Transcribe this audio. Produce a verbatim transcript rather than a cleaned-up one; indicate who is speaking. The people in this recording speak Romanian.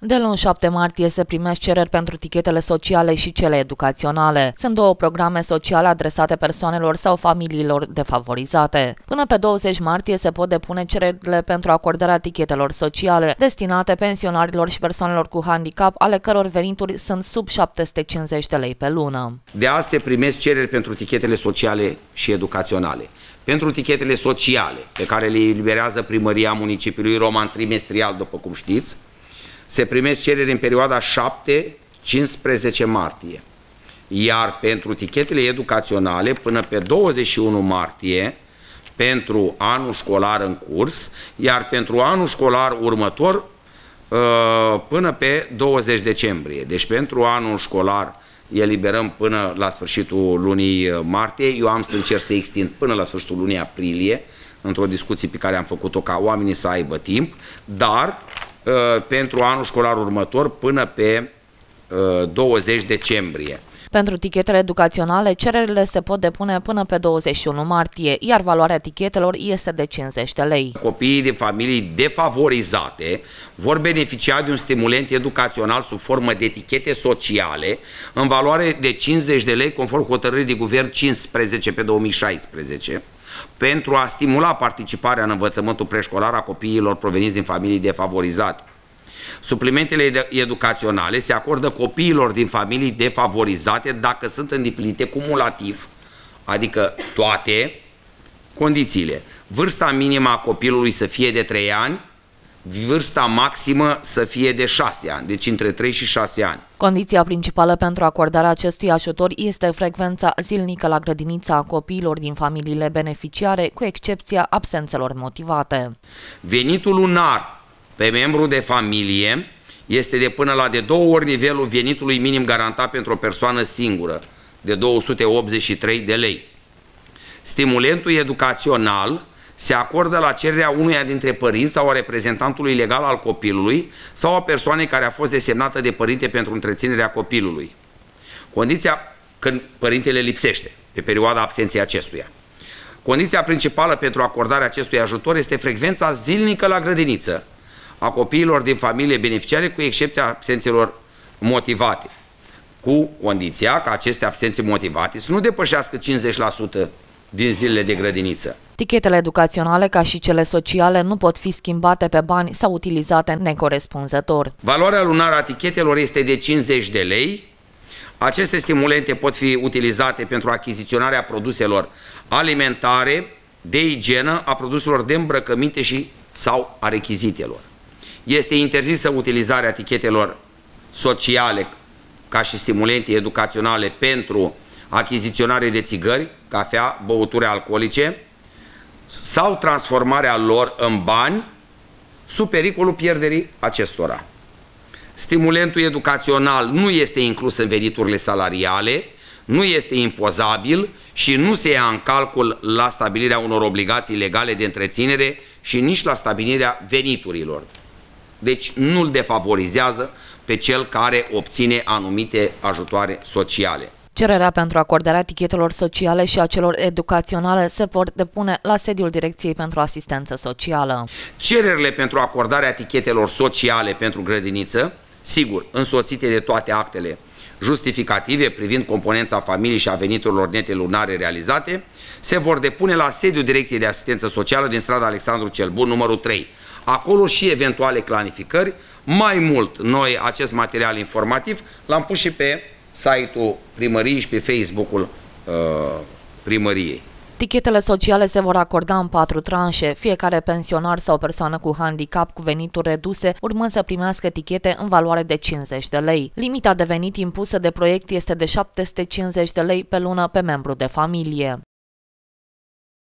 Speaker 1: De luni șapte martie se primesc cereri pentru tichetele sociale și cele educaționale. Sunt două programe sociale adresate persoanelor sau familiilor defavorizate. Până pe douăzeci martie se pot depune cererile pentru acordarea tichetelor sociale, destinate pensionarilor și persoanelor cu handicap, ale căror venituri sunt sub șapte sute cincizeci de lei pe lună.
Speaker 2: De azi se primesc cereri pentru tichetele sociale și educaționale. Pentru tichetele sociale, pe care le eliberează primăria municipiului Roman trimestrial, după cum știți, se primesc cereri în perioada șapte cincisprezece martie. Iar pentru tichetele educaționale, până pe douăzeci și unu martie, pentru anul școlar în curs, iar pentru anul școlar următor, până pe douăzeci decembrie. Deci pentru anul școlar eliberăm până la sfârșitul lunii martie. Eu am să încerc să extind până la sfârșitul lunii aprilie, într-o discuție pe care am făcut-o ca oamenii să aibă timp, dar pentru anul școlar următor până pe douăzeci decembrie.
Speaker 1: Pentru tichetele educaționale, cererile se pot depune până pe douăzeci și unu martie, iar valoarea tichetelor este de cincizeci de lei.
Speaker 2: Copiii din familii defavorizate vor beneficia de un stimulent educațional sub formă de tichete sociale în valoare de cincizeci de lei, conform hotărârii de guvern cincisprezece pe două mii șaisprezece, pentru a stimula participarea în învățământul preșcolar a copiilor proveniți din familii defavorizate. Suplimentele educaționale se acordă copiilor din familii defavorizate dacă sunt îndeplinite cumulativ, adică toate condițiile. Vârsta minimă a copilului să fie de trei ani, vârsta maximă să fie de șase ani, deci între trei și șase ani.
Speaker 1: Condiția principală pentru acordarea acestui ajutor este frecvența zilnică la grădinița a copiilor din familiile beneficiare, cu excepția absențelor motivate.
Speaker 2: Venitul lunar pe membru de familie este de până la de două ori nivelul venitului minim garantat pentru o persoană singură, de două sute optzeci și trei de lei. Stimulentul educațional se acordă la cererea unuia dintre părinți sau a reprezentantului legal al copilului sau a persoanei care a fost desemnată de părinte pentru întreținerea copilului. Condiția când părintele lipsește, pe perioada absenței acestuia. Condiția principală pentru acordarea acestui ajutor este frecvența zilnică la grădiniță a copiilor din familie beneficiare, cu excepția absențelor motivate, cu condiția ca aceste absențe motivate să nu depășească cincizeci la sută din zilele de grădiniță.
Speaker 1: Tichetele educaționale, ca și cele sociale, nu pot fi schimbate pe bani sau utilizate necorespunzător.
Speaker 2: Valoarea lunară a tichetelor este de cincizeci de lei. Aceste stimulente pot fi utilizate pentru achiziționarea produselor alimentare, de igienă, a produselor de îmbrăcăminte și sau a rechizitelor. Este interzisă utilizarea tichetelor sociale ca și stimulente educaționale pentru achiziționare de țigări, cafea, băuturi alcoolice sau transformarea lor în bani sub pericolul pierderii acestora. Stimulentul educațional nu este inclus în veniturile salariale, nu este impozabil și nu se ia în calcul la stabilirea unor obligații legale de întreținere și nici la stabilirea veniturilor. Deci nu-l defavorizează pe cel care obține anumite ajutoare sociale.
Speaker 1: Cererea pentru acordarea tichetelor sociale și a celor educaționale se pot depune la sediul Direcției pentru Asistență Socială.
Speaker 2: Cererile pentru acordarea tichetelor sociale pentru grădiniță, sigur, însoțite de toate actele justificative privind componența familiei și a veniturilor nete lunare realizate, se vor depune la sediul Direcției de Asistență Socială din strada Alexandru cel Bun, numărul trei. Acolo și eventuale clarificări. Mai mult, noi acest material informativ l-am pus și pe site-ul primăriei și pe Facebook-ul uh, primăriei.
Speaker 1: Tichetele sociale se vor acorda în patru tranșe, fiecare pensionar sau persoană cu handicap cu venituri reduse urmând să primească tichete în valoare de cincizeci de lei. Limita de venit impusă de proiect este de șapte sute cincizeci de lei pe lună pe membru de familie.